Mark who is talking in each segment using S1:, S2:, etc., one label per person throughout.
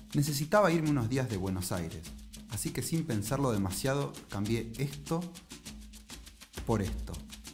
S1: Necesitaba irme unos días de Buenos Aires, así que sin pensarlo demasiado cambié esto por esto.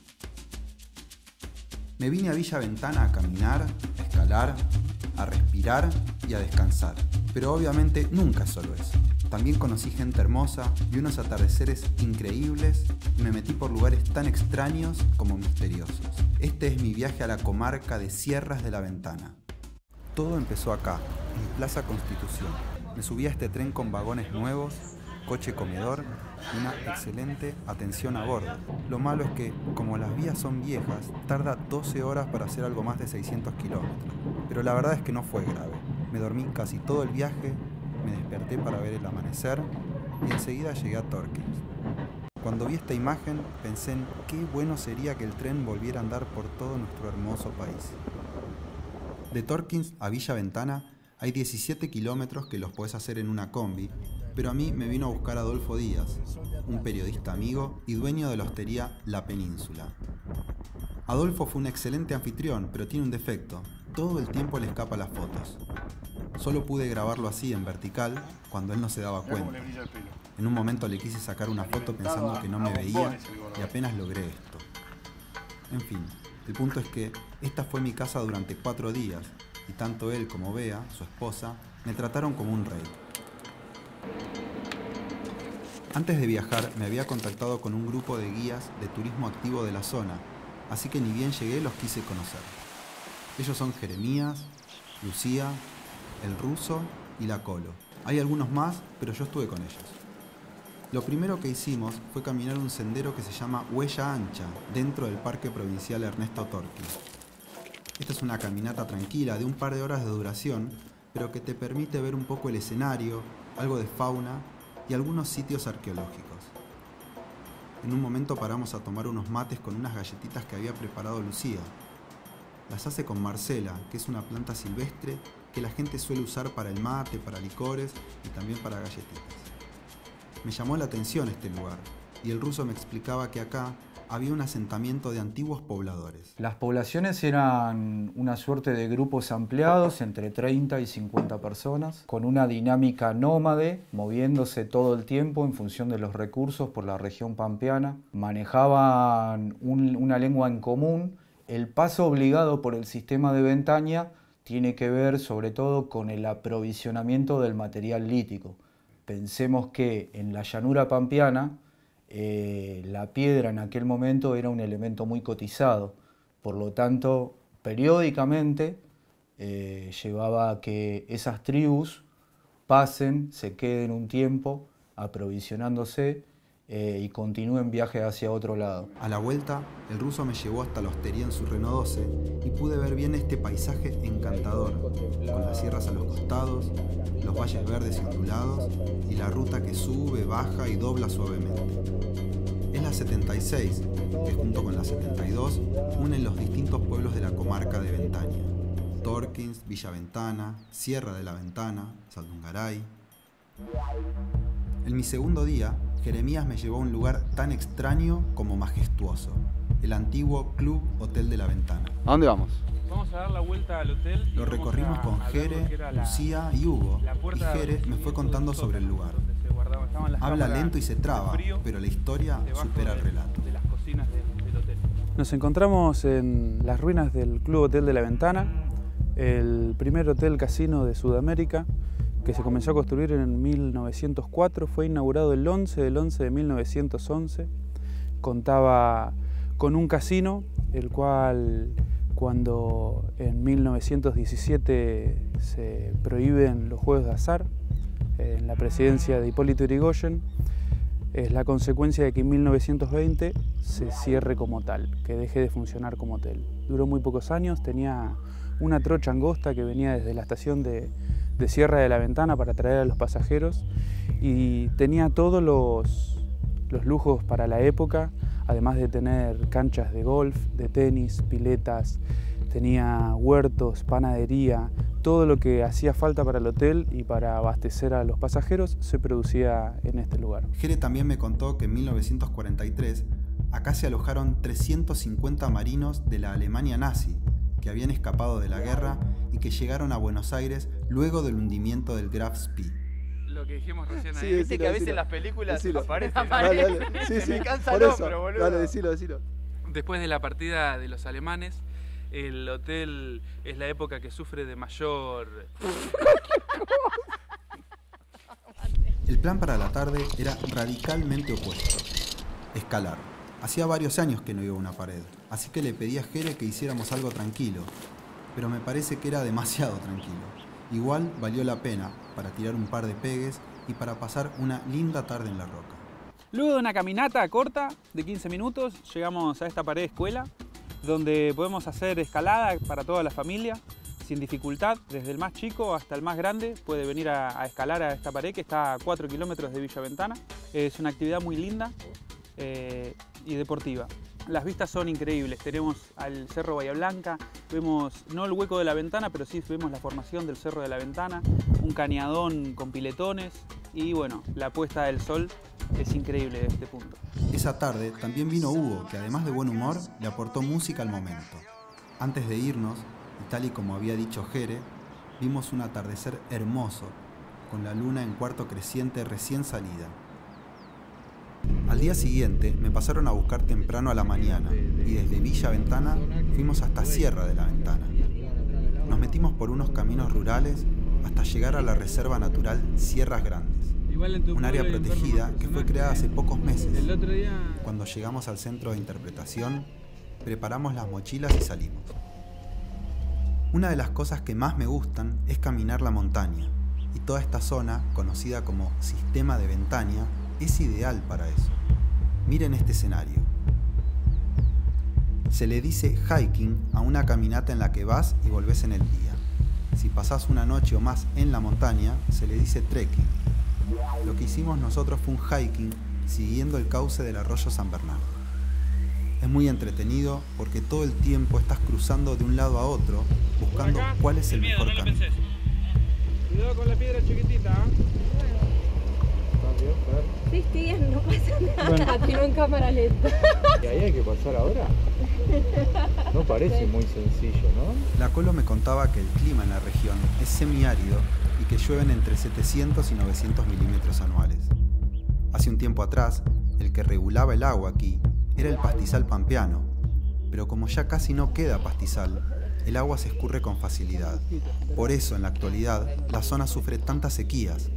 S1: Me vine a Villa Ventana a caminar, a escalar, a respirar y a descansar. Pero obviamente nunca solo eso. También conocí gente hermosa y unos atardeceres increíbles y me metí por lugares tan extraños como misteriosos. Este es mi viaje a la comarca de Sierras de la Ventana. Todo empezó acá, en Plaza Constitución. Me subí a este tren con vagones nuevos, coche comedor y una excelente atención a bordo. Lo malo es que, como las vías son viejas, tarda 12 horas para hacer algo más de 600 kilómetros. Pero la verdad es que no fue grave. Me dormí casi todo el viaje, me desperté para ver el amanecer y enseguida llegué a Torkins. Cuando vi esta imagen pensé en qué bueno sería que el tren volviera a andar por todo nuestro hermoso país. De Torkins a Villa Ventana hay 17 kilómetros que los podés hacer en una combi, pero a mí me vino a buscar Adolfo Díaz, un periodista amigo y dueño de la hostería La Península. Adolfo fue un excelente anfitrión, pero tiene un defecto: todo el tiempo le escapa las fotos. Solo pude grabarlo así, en vertical, cuando él no se daba cuenta. En un momento le quise sacar una foto pensando que no me veía y apenas logré esto. En fin, el punto es que esta fue mi casa durante 4 días y tanto él como Bea, su esposa, me trataron como un rey. Antes de viajar me había contactado con un grupo de guías de turismo activo de la zona, así que ni bien llegué los quise conocer. Ellos son Jeremías, Lucía, el Ruso y la Colo. Hay algunos más, pero yo estuve con ellos. Lo primero que hicimos fue caminar un sendero que se llama Huella Ancha, dentro del Parque Provincial Ernesto Torkins. Esta es una caminata tranquila de un par de horas de duración, pero que te permite ver un poco el escenario, algo de fauna y algunos sitios arqueológicos. En un momento paramos a tomar unos mates con unas galletitas que había preparado Lucía. Las hace con Marcela, que es una planta silvestre que la gente suele usar para el mate, para licores y también para galletitas. Me llamó la atención este lugar, y el Ruso me explicaba que acá había un asentamiento de antiguos pobladores.
S2: Las poblaciones eran una suerte de grupos ampliados entre 30 y 50 personas, con una dinámica nómade, moviéndose todo el tiempo en función de los recursos por la región pampeana. Manejaban una lengua en común. El paso obligado por el sistema de Ventaña tiene que ver sobre todo con el aprovisionamiento del material lítico. Pensemos que en la llanura pampeana la piedra en aquel momento era un elemento muy cotizado, por lo tanto periódicamente llevaba a que esas tribus pasen, se queden un tiempo aprovisionándose y continúen viaje hacia otro lado.
S1: A la vuelta, el Ruso me llevó hasta la hostería en su Renault 12 y pude ver bien este paisaje encantador, con las sierras a los costados, los valles verdes y ondulados y la ruta que sube, baja y dobla suavemente. Es la 76, que junto con la 72 unen los distintos pueblos de la comarca de Ventaña: Torkins, Villa Ventana, Sierra de la Ventana, Saldungaray. En mi segundo día, Jeremías me llevó a un lugar tan extraño como majestuoso: el antiguo Club Hotel de la Ventana.
S3: ¿A dónde vamos?
S4: Vamos a dar la vuelta al hotel.
S1: Lo recorrimos con Jere, Lucía y Hugo, y Jere me fue contando sobre el lugar. Habla lento y se traba, pero la historia supera el relato.
S4: Nos encontramos en las ruinas del Club Hotel de la Ventana, el primer hotel casino de Sudamérica, que se comenzó a construir en 1904, fue inaugurado el 11 del 11 de 1911. Contaba con un casino, el cual, cuando en 1917 se prohíben los juegos de azar, en la presidencia de Hipólito Yrigoyen, es la consecuencia de que en 1920 se cierre como tal, que deje de funcionar como hotel. Duró muy pocos años, tenía una trocha angosta que venía desde la estación de Sierra de la Ventana para traer a los pasajeros y tenía todos los lujos para la época, además de tener canchas de golf, de tenis, piletas, tenía huertos, panadería, todo lo que hacía falta para el hotel y para abastecer a los pasajeros se producía en este lugar.
S1: Jere también me contó que en 1943 acá se alojaron 350 marinos de la Alemania nazi que habían escapado de la guerra y que llegaron a Buenos Aires luego del hundimiento del Graf Spee.
S4: Lo que dijimos recién
S3: Sí,
S4: ahí.
S3: Viste
S4: que a veces en las películas aparece.
S3: Dale, dale. Sí, sí,
S4: Me cansa
S3: por
S4: el
S3: eso.
S4: hombro, boludo.
S3: Dale, decilo.
S4: Después de la partida de los alemanes, el hotel es la época que sufre de mayor...
S1: El plan para la tarde era radicalmente opuesto. Escalar. Hacía varios años que no iba a una pared, así que le pedí a Jere que hiciéramos algo tranquilo, pero me parece que era demasiado tranquilo. Igual valió la pena para tirar un par de pegues y para pasar una linda tarde en la roca.
S4: Luego de una caminata corta de 15 minutos, llegamos a esta pared de escuela, donde podemos hacer escalada para toda la familia, sin dificultad. Desde el más chico hasta el más grande puede venir a escalar a esta pared que está a 4 kilómetros de Villa Ventana. Es una actividad muy linda y deportiva. Las vistas son increíbles, tenemos al Cerro Bahía Blanca, vemos no el hueco de la ventana, pero sí vemos la formación del Cerro de la Ventana, un cañadón con piletones y bueno, la puesta del sol es increíble de este punto.
S1: Esa tarde también vino Hugo, que además de buen humor, le aportó música al momento. Antes de irnos, y tal y como había dicho Jere, vimos un atardecer hermoso, con la luna en cuarto creciente recién salida. Al día siguiente me pasaron a buscar temprano a la mañana y desde Villa Ventana fuimos hasta Sierra de la Ventana. Nos metimos por unos caminos rurales hasta llegar a la Reserva Natural Sierras Grandes, un área protegida que fue creada hace pocos meses. Cuando llegamos al centro de interpretación, preparamos las mochilas y salimos. Una de las cosas que más me gustan es caminar la montaña, y toda esta zona, conocida como Sistema de Ventania, es ideal para eso. Miren este escenario. Se le dice hiking a una caminata en la que vas y volvés en el día. Si pasás una noche o más en la montaña, se le dice trekking. Lo que hicimos nosotros fue un hiking siguiendo el cauce del arroyo San Bernardo. Es muy entretenido porque todo el tiempo estás cruzando de un lado a otro buscando cuál es el mejor camino.
S4: Cuidado con la piedra chiquitita,
S5: Sí, estoy bien, no pasa nada.
S2: Bueno.
S5: Activo en cámara lenta.
S2: ¿Y ahí hay que pasar ahora? No parece muy sencillo, ¿no?
S1: La Colo me contaba que el clima en la región es semiárido y que llueven entre 700 y 900 milímetros anuales. Hace un tiempo atrás, el que regulaba el agua aquí era el pastizal pampeano, pero como ya casi no queda pastizal, el agua se escurre con facilidad. Por eso, en la actualidad, la zona sufre tantas sequías.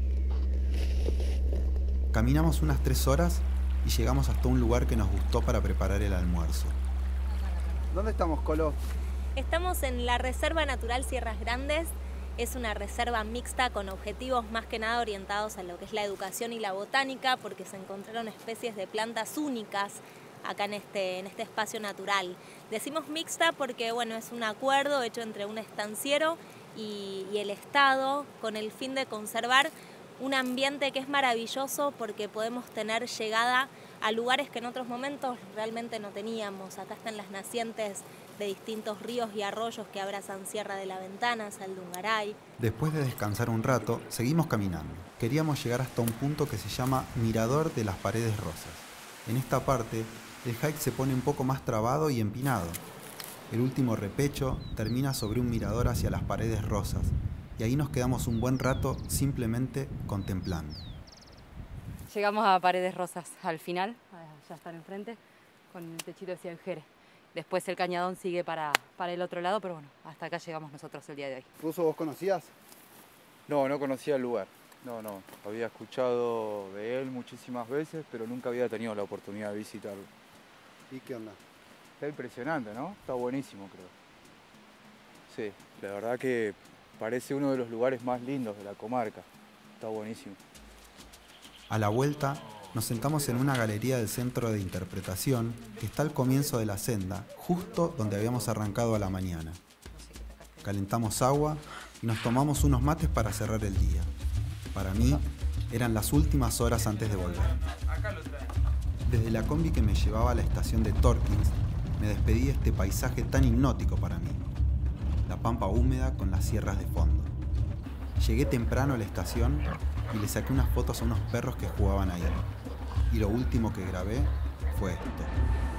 S1: Caminamos unas 3 horas y llegamos hasta un lugar que nos gustó para preparar el almuerzo.
S3: ¿Dónde estamos, Colo?
S5: Estamos en la Reserva Natural Sierras Grandes. Es una reserva mixta con objetivos más que nada orientados a lo que es la educación y la botánica, porque se encontraron especies de plantas únicas acá en este espacio natural. Decimos mixta porque bueno, es un acuerdo hecho entre un estanciero y el Estado con el fin de conservar un ambiente que es maravilloso porque podemos tener llegada a lugares que en otros momentos realmente no teníamos. Acá están las nacientes de distintos ríos y arroyos que abrazan Sierra de la Ventana, Saldungaray.
S1: Después de descansar un rato, seguimos caminando. Queríamos llegar hasta un punto que se llama Mirador de las Paredes Rosas. En esta parte, el hike se pone un poco más trabado y empinado. El último repecho termina sobre un mirador hacia las Paredes Rosas, y ahí nos quedamos un buen rato simplemente contemplando.
S6: Llegamos a Paredes Rosas al final, ya están enfrente, con el techito de Jere. Después el cañadón sigue para el otro lado, pero bueno, hasta acá llegamos nosotros el día de hoy.
S3: ¿Ruso vos conocías?
S2: No, no conocía el lugar. No. Había escuchado de él muchísimas veces, pero nunca había tenido la oportunidad de visitarlo.
S3: ¿Y qué onda?
S2: Está impresionante, ¿no? Está buenísimo, creo. Sí, la verdad que parece uno de los lugares más lindos de la comarca. Está buenísimo.
S1: A la vuelta, nos sentamos en una galería del centro de interpretación que está al comienzo de la senda, justo donde habíamos arrancado a la mañana. Calentamos agua y nos tomamos unos mates para cerrar el día. Para mí, eran las últimas horas antes de volver. Desde la combi que me llevaba a la estación de Torkins, me despedí de este paisaje tan hipnótico para mí. La pampa húmeda con las sierras de fondo. Llegué temprano a la estación y le saqué unas fotos a unos perros que jugaban ahí. Y lo último que grabé fue esto.